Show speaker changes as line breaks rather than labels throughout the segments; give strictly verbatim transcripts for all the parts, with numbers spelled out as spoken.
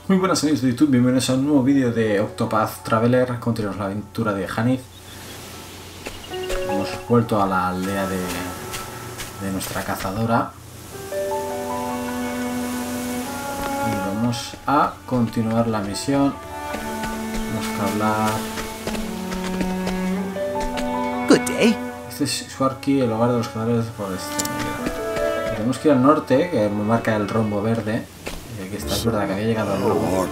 Muy buenas amigos de YouTube, bienvenidos a un nuevo vídeo de Octopath Traveler. Continuamos la aventura de Hanif. Hemos vuelto a la aldea de, de nuestra cazadora. Y vamos a continuar la misión. Tenemos que hablar...
Good day.
Este es Shuarki, el hogar de los cazadores de foresta. Tenemos que ir al norte, que me marca el rombo verde. Que está, es verdad que había llegado al lobo.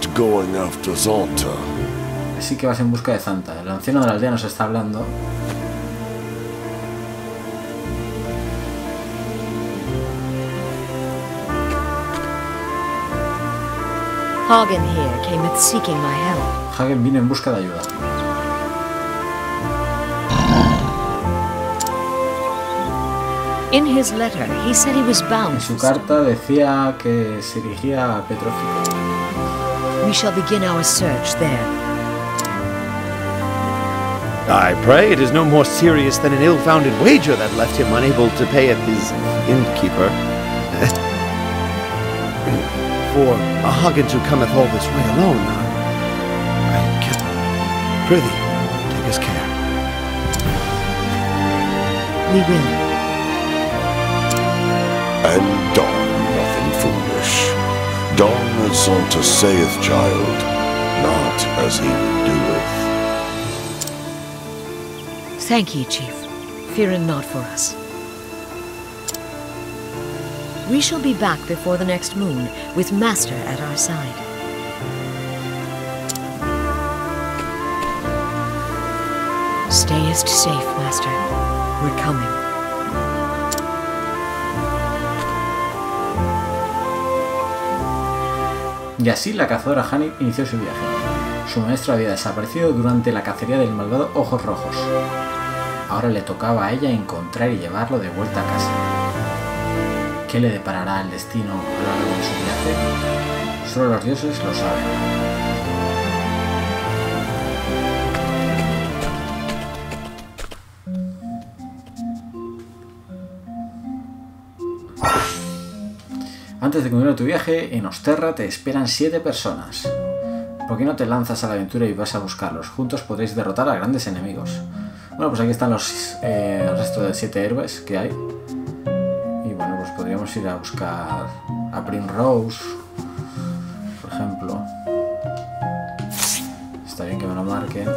Así que vas en busca de Zanta. El anciano de la aldea nos está hablando.
Hagen here came at seeking my help.
Hagen vino en busca de ayuda.
In his letter, he said he was bound.
En su carta decía que se dirigía a Petrófico.
We shall begin our search there.
I pray it is no more serious than an ill-founded wager that left him unable to pay at his innkeeper. For a Hagen who cometh all this way alone, I can... Prithee, take us care.
We will.
And Dawn nothing foolish. Dawn as Zanta saith, child, not as he doeth.
Thank ye, Chief. Fear not for us. We shall be back before the next moon, with Master at our side. Stayest safe, Master. We're coming.
Y así la cazadora Hanif inició su viaje. Su maestro había desaparecido durante la cacería del malvado Ojos Rojos. Ahora le tocaba a ella encontrar y llevarlo de vuelta a casa. ¿Qué le deparará el destino a lo largo de su viaje? Solo los dioses lo saben. Antes de continuar tu viaje, en Osterra te esperan siete personas. ¿Por qué no te lanzas a la aventura y vas a buscarlos? Juntos podréis derrotar a grandes enemigos. Bueno, pues aquí están los eh, el resto de siete héroes que hay. Y bueno, pues podríamos ir a buscar a Primrose, por ejemplo. Está bien que me lo marquen.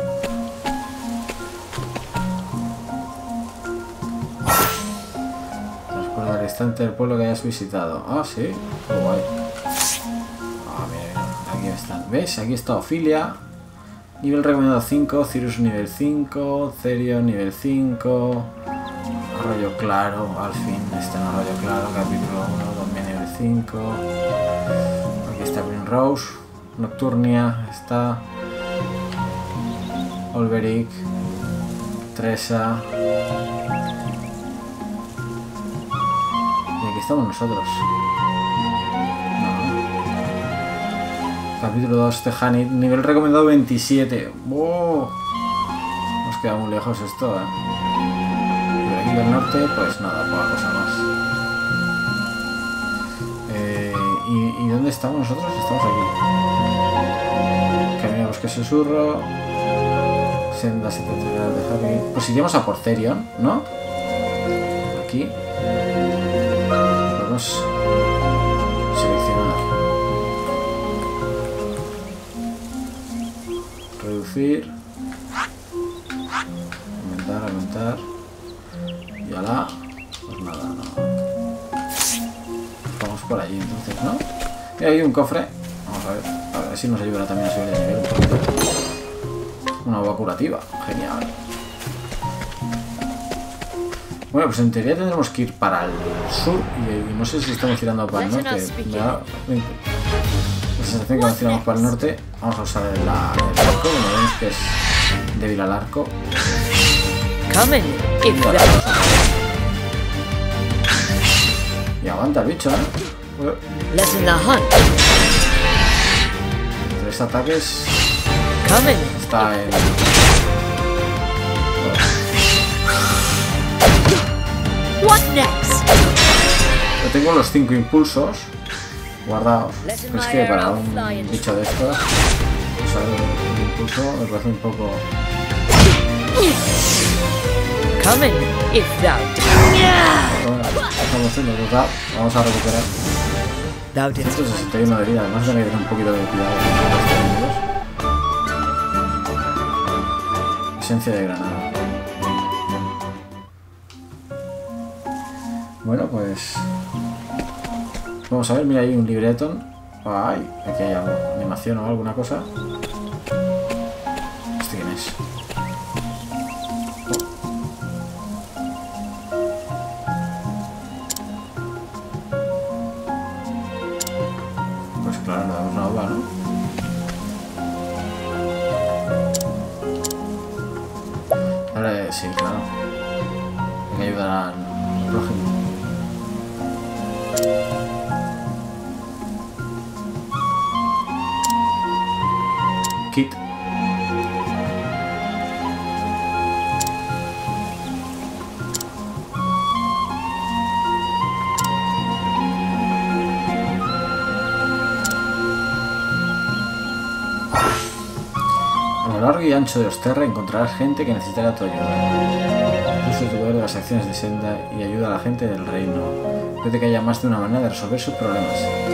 Restante del pueblo que hayas visitado. Ah, sí, qué guay. Ah, mira, aquí están. ¿Ves? Aquí está Ophelia. Nivel recomendado cinco, Cyrus nivel cinco, Therion nivel cinco. Arroyo Claro, al fin está en Arroyo Claro, capítulo uno, también nivel cinco. Aquí está Primrose, Nocturnia, está Olberic, Tressa. Aquí estamos nosotros. No. Capítulo dos de Hanif, nivel recomendado veintisiete. ¡Wow! Nos queda muy lejos esto, ¿eh? Y por aquí del norte, pues nada, poca cosa más. Eh, ¿y, ¿Y dónde estamos nosotros? Estamos aquí. Camino a Bosque Susurro. Senda septentrional de Harry. Pues iríamos a por Therion, ¿no? Aquí. Seleccionar, reducir, aumentar, aumentar y ala, pues nada, no. Vamos por allí entonces, ¿no? Y hay un cofre, vamos a ver, a ver si nos ayudará también a subir de nivel. Una agua curativa, genial. Bueno, pues en teoría tendremos que ir para el sur y, y no sé si estamos tirando para el norte. Me da la sensación que nos tiramos para el norte. Vamos a usar el, la, el arco, como veis que es débil al arco. Y aguanta el bicho, ¿eh? Tres ataques. Está en...
What next?
Yo tengo los cinco impulsos. guardados. Pero es que para un bicho de estos, usar el impulso me parece un poco...
Come in, if thou
Estamos haciendo total. Vamos a recuperar
thou didst
ciento sesenta y uno de vida. Además de tener un poquito de cuidado con estos enemigos. Esencia de granada. Bueno, pues... Vamos a ver, mira, hay un libretón. Ay, aquí hay algo, animación o alguna cosa. ¿Este quién es? Pues claro, le damos una uva, ¿no? Ahora sí, claro. Hay que ayudar al prójimo. Kit. A lo largo y ancho de Osterra encontrarás gente que necesitará tu ayuda. Usa tu poder de las acciones de Senda y ayuda a la gente del reino. Puede que haya más de una manera de resolver sus problemas.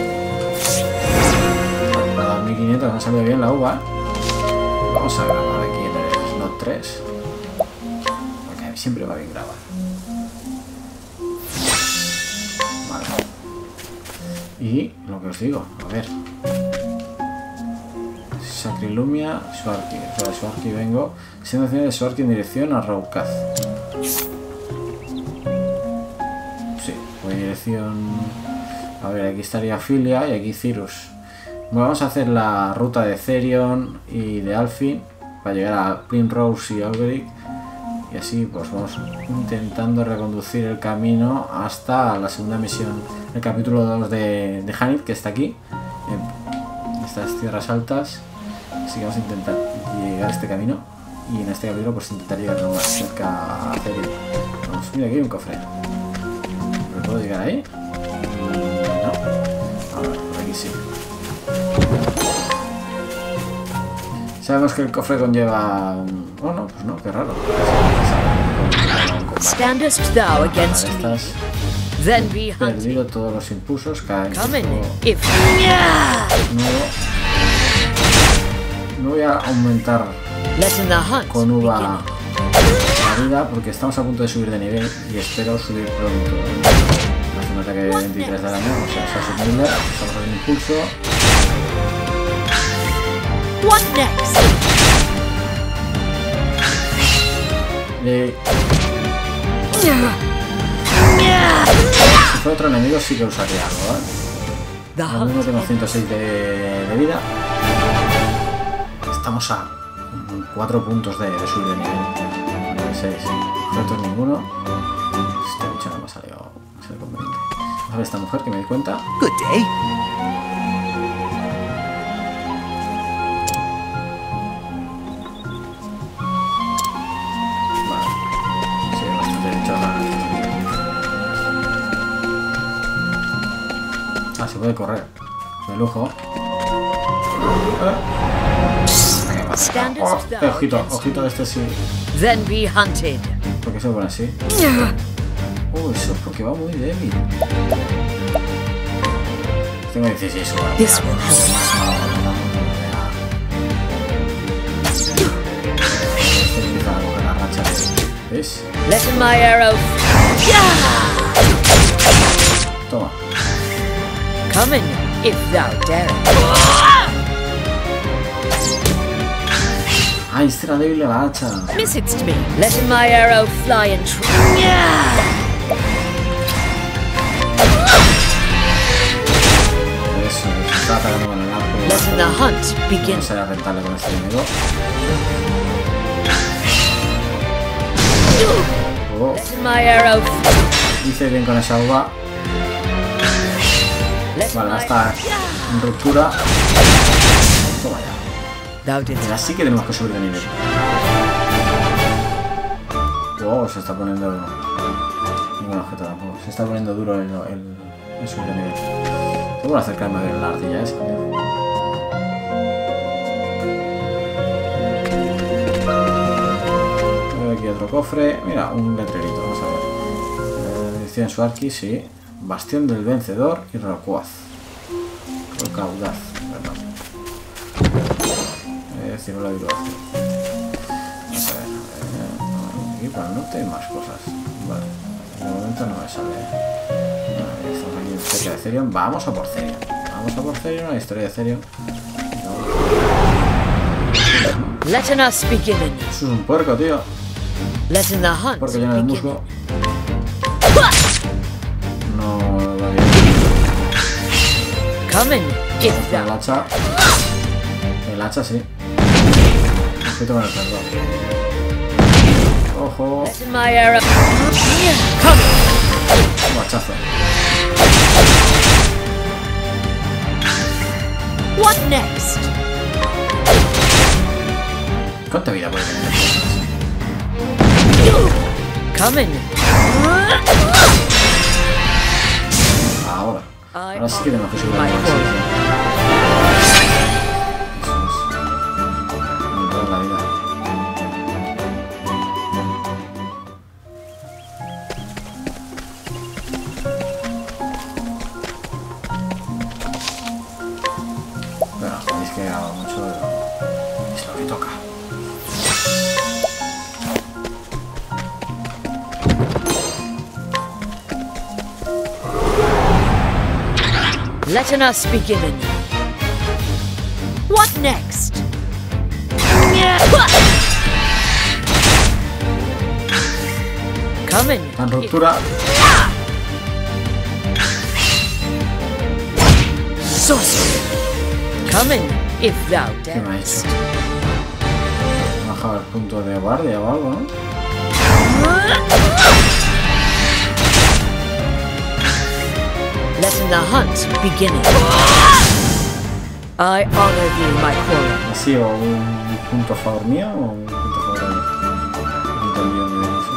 Para dos mil quinientos me ha salido bien la uva. Vamos a grabar aquí en el slot tres. Porque siempre va bien grabar. Vale. Y lo que os digo, a ver. Sacrilumia, Swarki. Para Swarki vengo. Siendo de Swarki en dirección a Raukaz. Sí, voy en dirección. A ver, aquí estaría Filia y aquí Cirrus. Bueno, vamos a hacer la ruta de Therion y de Alfin para llegar a Primrose y Augeric. Y así pues vamos intentando reconducir el camino hasta la segunda misión, el capítulo dos de, de Hanit, que está aquí, en estas tierras altas. Así que vamos a intentar llegar a este camino y en este capítulo pues intentar llegar lo más cerca a Therion. Vamos, mira, aquí hay un cofre. ¿Me puedo llegar ahí? No. A ver, por aquí sí. Sabemos que el cofre conlleva... Oh, no, pues no, qué raro.
standest thou against me? Then be
He perdido todos los impulsos, caen.
Come in, if
Nuevo. No voy a aumentar
let the hunt
con uva
begin.
la vida porque estamos a punto de subir de nivel y espero subir pronto. Hace un ataque de veintitrés de daño, o sea, se asumible. Estamos en impulso.
What next?
Eh, si fuera otro enemigo sí que usaría algo, ¿eh?
The
Ahora mismo
hunt
tengo ciento seis de, de vida. Estamos a cuatro puntos de, de subir de nivel. seis. Objetos ninguno. Este bicho no me ha salido, me ha salido conveniente. Vamos a ver esta mujer que me di cuenta.
Good day.
Vale. Sí, bastante chorra. Ah, se puede correr. De lujo.
standest
Oh,
thou
ojito,
against
ojito
me?
este sí.
Then be hunted.
¿Por qué se pone así? Uy, eso es porque va muy débil. Tengo dieciséis horas.
This will help.
Este empieza a coger la racha. ¿Ves?
Let my arrow
Toma.
come in, if thou dare.
¡Ay, este era débil de la hacha!
Missedst me. Let my arrow fly and tr
Eso, se está atacando con el arco.
let the hunt begin.
No será rentable con este enemigo. Oh,
Let my arrow
hice bien con esa uva.
let
Vale,
my
está en ruptura. Toma ya.
thou didst
Mira, sí que tenemos que subir de nivel. Wow, se está poniendo... Ningún objeto tampoco. Se está poniendo duro el, el, el subir de nivel. Voy a acercarme a ver la ardilla esa. Aquí otro cofre. Mira, un letrerito. Vamos a ver. Eh, edición Swarky, sí. Bastión del Vencedor y Rocuaz. Rocaudaz, perdón. Eh, decir, no lo digo. Vamos a ver. Eh, aquí para el norte hay más cosas. Vale. De momento no me sale. Vale, estamos aquí en cerca de Therion. Vamos a por Therion. Vamos a por Therion, la historia de Therion.
Let us begin.
Eso es un puerco, tío.
Let in the hunt
Porque llena de
begin.
musgo. No va bien.
Come in, if
El
thou.
hacha. El hacha sí. Ojito con el perro. Ojo.
Let in my arrow. Come in.
Un hachazo.
What next?
¿Cuánta vida puede tener?
Come in.
Ahora.
I
Ahora sí que tenemos que subir
my
la
calling.
Eso es. Ni toda la vida. Pero es que hago mucho. Es lo que toca.
Let us begin. What next? Come in.
La ruptura.
Sorcery. Come in, if thou
¿Qué me ha hecho?
darest.
Ha bajado el punto de guardia o algo, ¿no?
Let in the hunt begin. I honor thee, my calling.
¿Ha sido un punto a favor mío o un punto a favor de él? No entendí muy bien eso.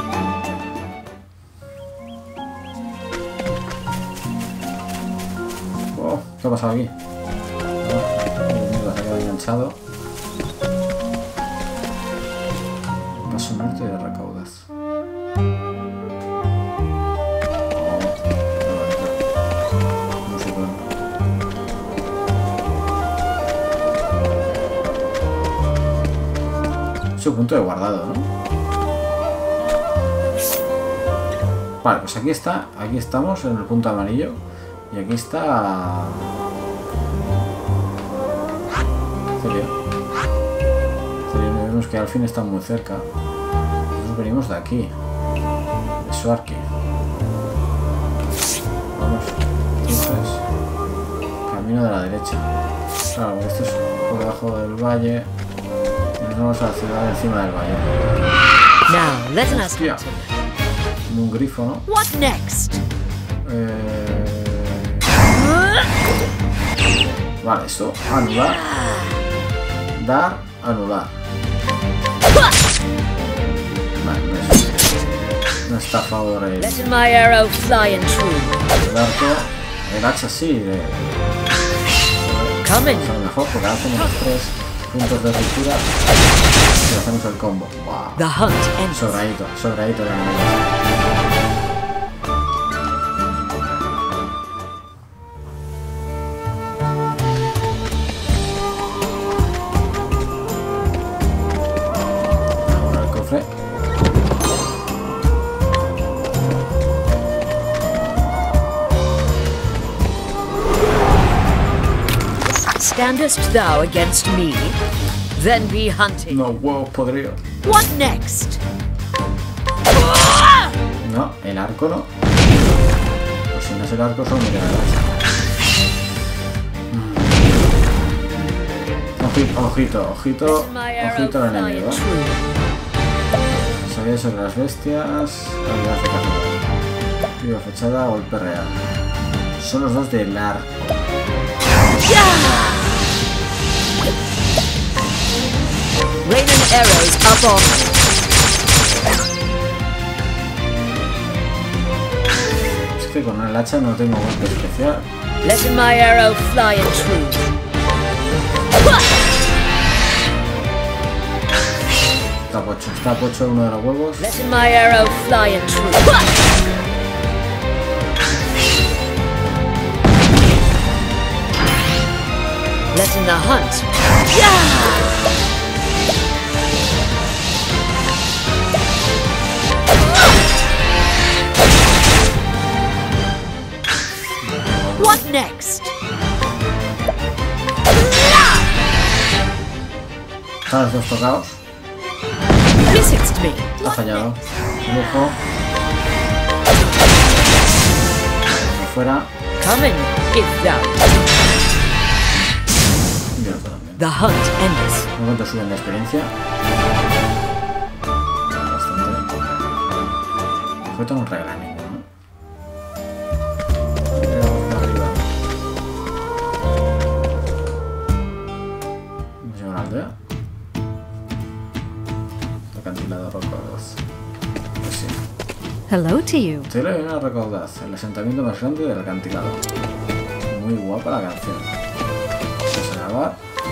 Oh, ¿qué ha pasado aquí? Oh, mierda, se ha quedado enganchado. Paso norte de Recaudaz. Oh, no sé cómo. Su punto de guardado, ¿no? Vale, pues aquí está, aquí estamos en el punto amarillo y aquí está Therion. Therion, vemos que al fin está muy cerca. Nosotros venimos de aquí, de Swarky. Vamos, entonces, camino de la derecha. Claro, esto es por debajo del valle. Nos vamos a la ciudad encima del valle.
Now, let us
Hostia.
continue.
Como un grifo, ¿no?
What next?
Eh... Vale, esto, anular. Dar, anular. Vale, no, es, no está a favor el,
Let in my arrow fly and true.
el arco. El hacha sí, de,
Come in.
a lo mejor, porque ahora hacemos los tres puntos de ruptura y hacemos el combo. Wow.
The hunt ends.
Sobradito, sobradito de enemigos. Ahora el cofre.
Standest thou against me? Then be hunting.
No, huevos podridos.
What next?
No, el arco no. Pues si no es el arco, son miradas. Ojito, ojito, ojito,
Let in my arrow
ojito al
fly
enemigo.
and true.
Sabía sobre las bestias, habilidad de cazador. Viva fechada, golpe real. Son los dos del arco.
Rain and arrows up on me.
Es que con el hacha no tengo golpe especial.
Let my arrow fly and true.
Está pocho, está pocho uno de los huevos.
Let my arrow fly and true. Let in the hunt. Yeah! What next?
Están los dos tocados.
Visits me.
Ha fallado. Lujo. Fuera.
Come in, if thou.
Y el otro también.
The hunt ends.
No cuánto suben de experiencia. Bastante. Objeto no regala ninguno.
Hello to you.
Tele de una recaudad, el asentamiento más grande del acantilado. Muy guapa la canción. Vamos a grabar.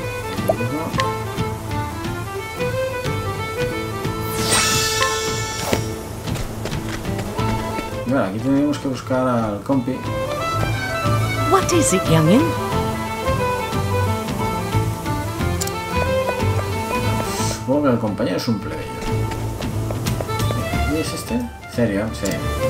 Y ahora aquí tenemos que buscar al compi.
What is it, youngin?
Supongo que el compañero es un plebeyo. ¿Y es este? ¿Serio? Sí.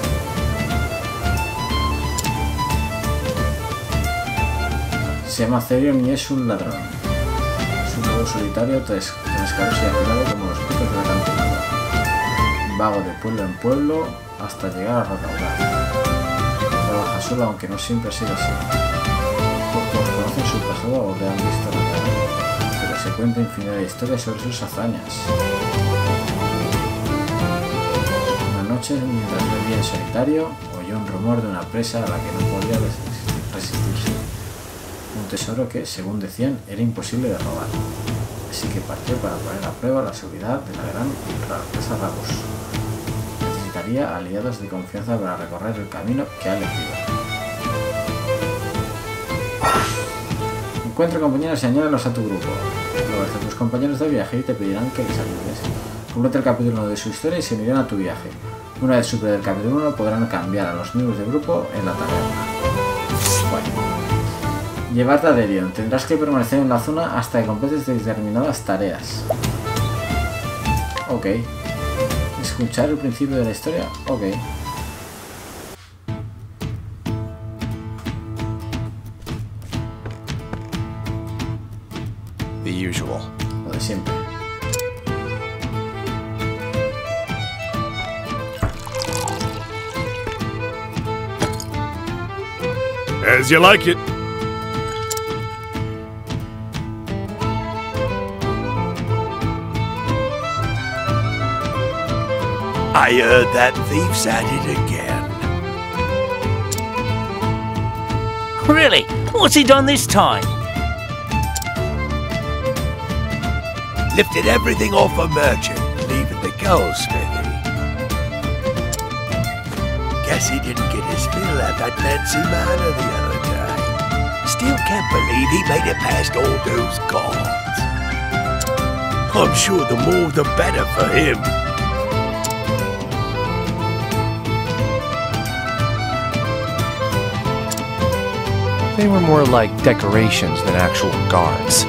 Se llama Therion y es un ladrón. Es un lobo solitario, transcaroso y afilado como los picos del acantilado. Vago de pueblo en pueblo hasta llegar a recaudar. Trabaja solo, aunque no siempre ha sido así. Pocos conocen su pasado o le han visto la cara, pero se cuenta infinidad de historias sobre sus hazañas. Mientras bebía en solitario, oyó un rumor de una presa a la que no podía resistirse. Un tesoro que, según decían, era imposible de robar. Así que partió para poner a prueba la seguridad de la gran presa Ragus. Necesitaría aliados de confianza para recorrer el camino que ha elegido. Encuentra compañeros y añádelos a tu grupo. Luego a tus compañeros de viaje y te pedirán que les ayudes. Completa el capítulo uno de su historia y se unirán a tu viaje. Una vez supere el capítulo uno podrán cambiar a los miembros del grupo en la taberna. Bueno. Llevarte a Therion. Tendrás que permanecer en la zona hasta que completes determinadas tareas. Ok. Escuchar el principio de la historia. Ok.
The usual.
Lo de siempre.
As you like it. I heard that thief's at it again.
Really? What's he done this time?
Lifted everything off a merchant, leaving the goldsmithy. Guess he didn't get his fill at that Nancy Manor the other day. Still can't believe he made it past all those guards. I'm sure the more the better for him.
They were more like decorations than actual guards.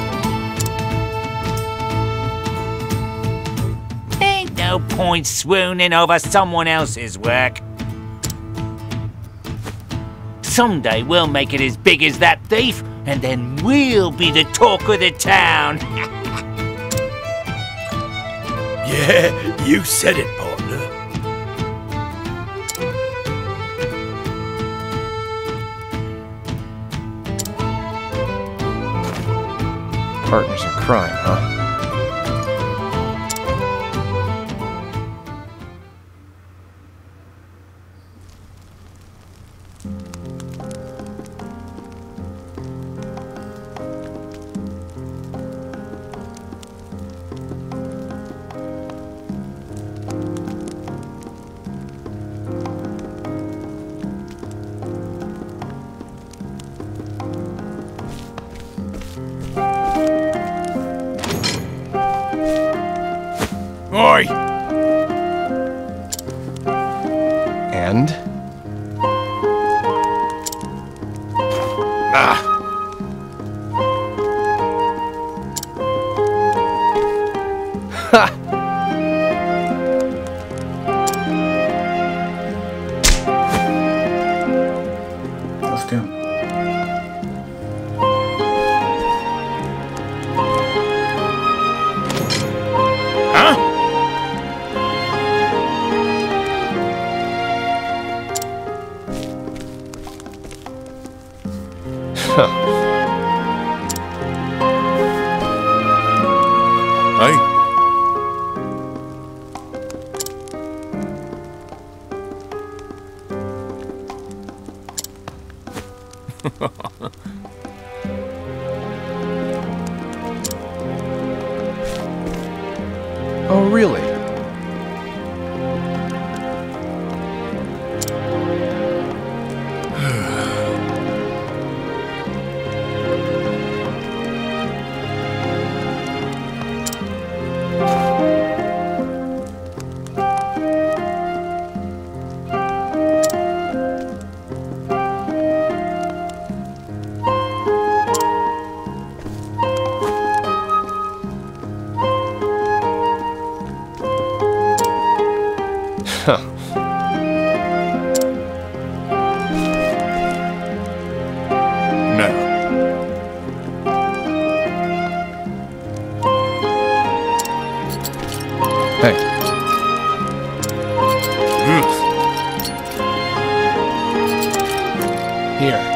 Ain't no point swooning over someone else's work. Someday we'll make it as big as that thief, and then we'll be the talk of the town.
Yeah, you said it, partner.
Partners in crime, huh?
Oi!
And?
Ah!
Ha!
Hostia.
Huh?
Huh.
Hey.
Oh, really? Huh.
No.
Hey.
Mm.
Here.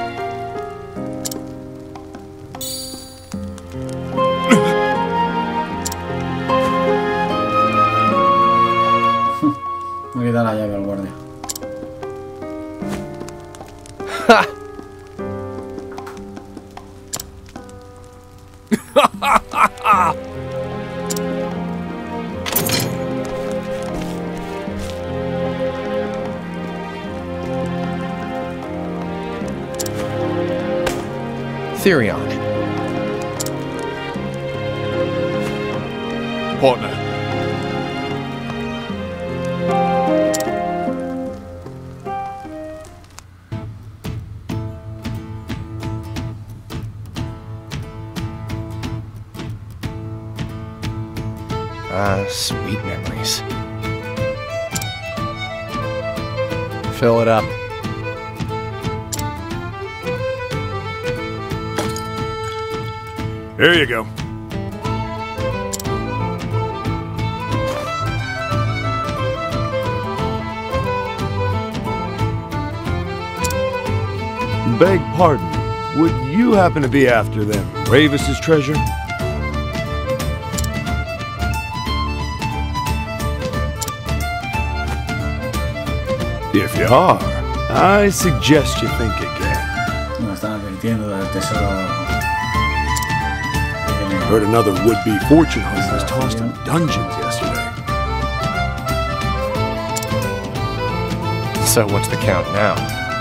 Me quita la llave al guardia.
Ha! Therion.
Partner.
Ah, sweet memories. Fill it up.
Here you go. Beg pardon. Would you happen to be after them Ravis's treasure? If you are, I suggest you think again.
Me están advirtiendo del tesoro.
Heard another would-be fortune hunter was tossed in dungeons yesterday.
So what's the count now?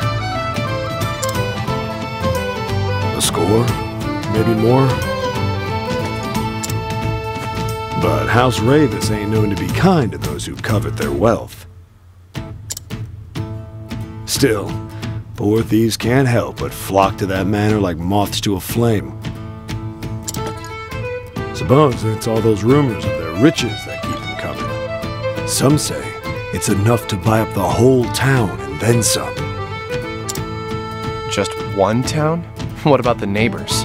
A score? Maybe more? But House Ravis ain't known to be kind to those who covet their wealth. Still, poor thieves can't help but flock to that manor like moths to a flame. Suppose it's all those rumors of their riches that keep them coming. Some say it's enough to buy up the whole town and then some.
Just one town? What about the neighbors?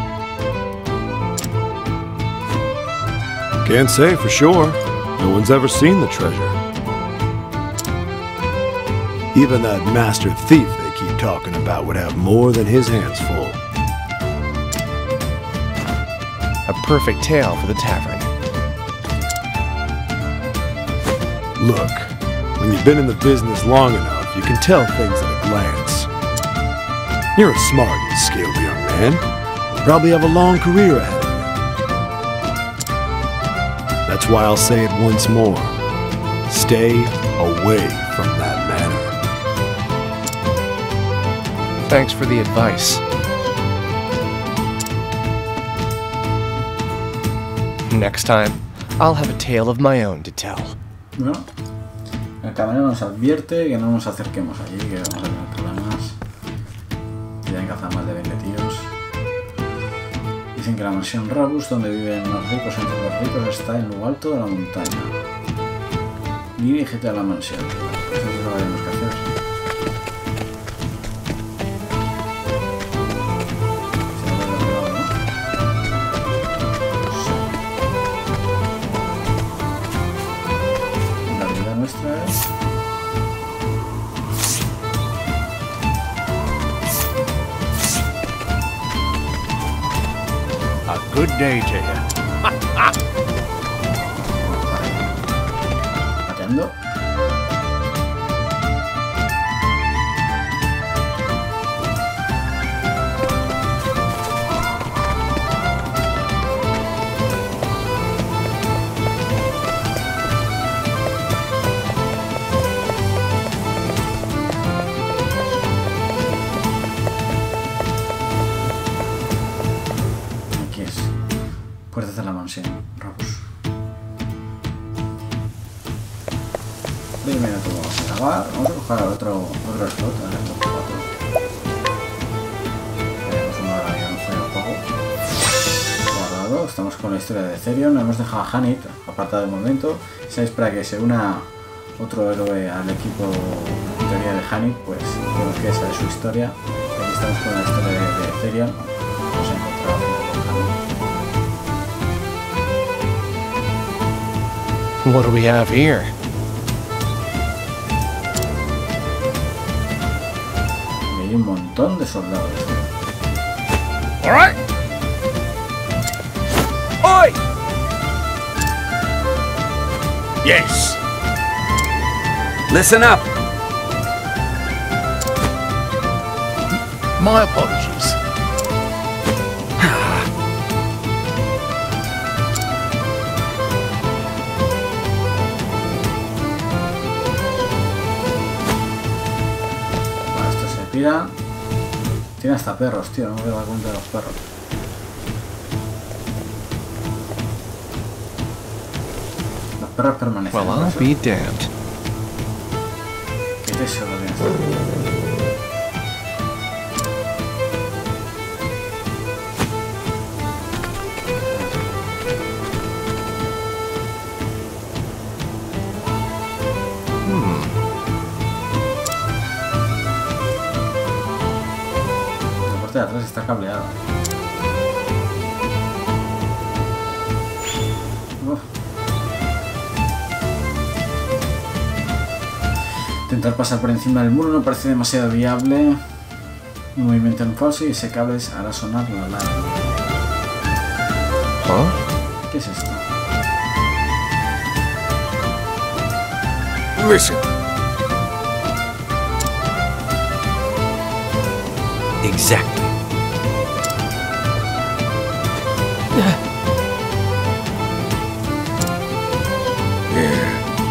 Can't say for sure. No one's ever seen the treasure. Even that master thief they keep talking about would have more than his hands full.
A perfect tale for the tavern.
Look, when you've been in the business long enough, you can tell things at a glance. You're a smart and skilled young man. You'll probably have a long career ahead of you. That's why I'll say it once more. Stay away from that manor.
Thanks for the advice. Next time, I'll have a tale of my own to tell.
Bueno, el camarero nos advierte que no nos acerquemos allí, que vamos a tener problemas. Tienen que cazar más de veinte tíos. Dicen que la mansión Rabus, donde viven los ricos entre los ricos, está en lo alto de la montaña. Dirígete a la mansión. Eso es lo que tenemos que hacer. Se va a ver de lado, ¿no? Sí. La vida nuestra es...
A good day to you.
Pateando. Aquí es. Puertas de la mansión, Rabus. Primero todo vamos a grabar. Vamos a coger al otro, otro slot, a ver, los cuatro. Tenemos una hora ya no fue el juego. Guardado. Estamos con la historia de Therion. Hemos dejado a Hanit apartado de momento. Sabéis, para que se una otro héroe al equipo en teoría de Hanit, pues tenemos que saber su historia. Y aquí estamos con la historia de, de Therion. Hemos encontrado con Hanit.
What do we have here?
Y hay un montón de soldados.
All right. Oi! Yes. Listen up.
My apologies.
Bueno, esto se pira. Tiene hasta perros, tío. No me doy cuenta de los perros. Los perros permanecen.
Well, I'll be damned.
¿Qué tesoro tiene esto? La parte de atrás está cableada. Uf. Intentar pasar por encima del muro no parece demasiado viable. Un movimiento en falso y ese cable hará sonar la alarma.
Huh?
¿Qué es esto?
Listen. Exactly. Yeah.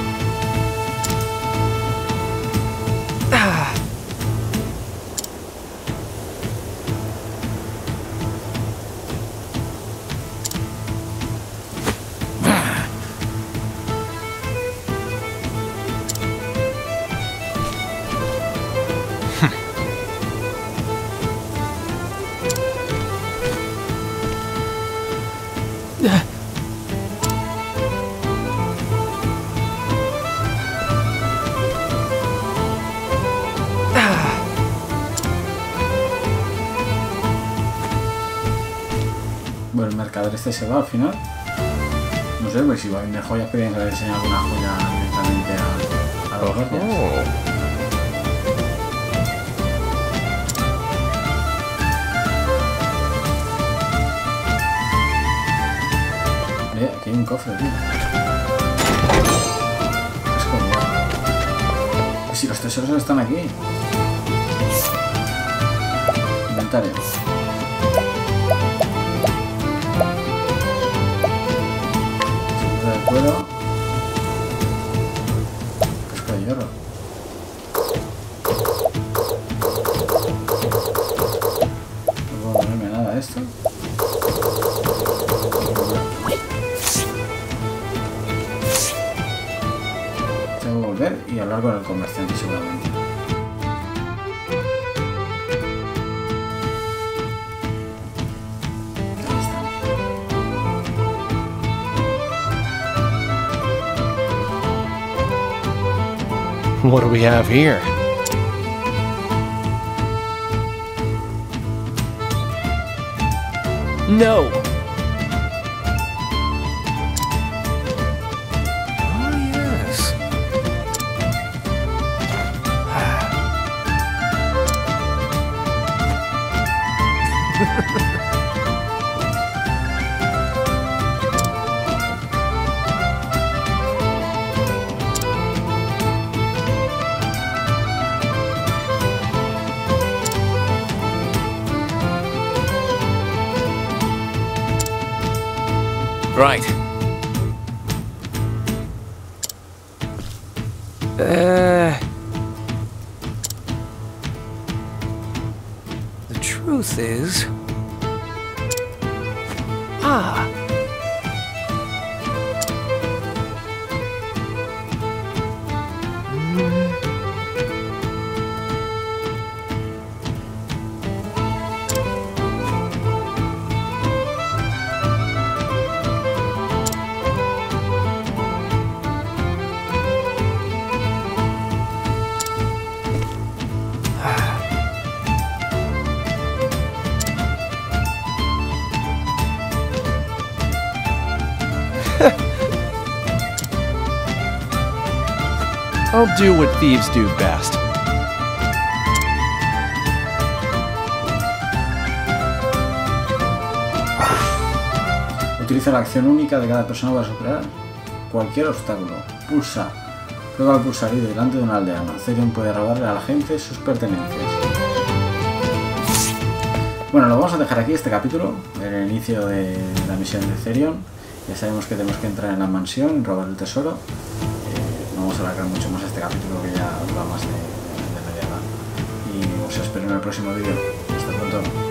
Bueno, el mercader este se va al final. No sé, pues si va a vender joyas, pero que le enseñar alguna joya directamente a, a los guardias.
Oh.
Eh, aquí hay un cofre, tío. Escondido. Pues si los tesoros están aquí. Inventario. Seguro de cuero. Casco de hierro. No puedo ponerme nada de esto. hablar con el comerciante seguramente. Ahí está.
What do we have here? No! Oh, yes. Right. Uh, the truth is... Ah. I'll do what thieves do best.
Utiliza la acción única de cada persona para superar cualquier obstáculo. Pulsa. Prueba al pulsar y delante de un aldeano. Therion puede robarle a la gente sus pertenencias. Bueno, lo vamos a dejar aquí este capítulo, el inicio de la misión de Therion. Ya sabemos que tenemos que entrar en la mansión y robar el tesoro. Eh, no vamos a alargar mucho más este capítulo, que ya dura más de, de media hora. Y os espero en el próximo vídeo. Hasta pronto.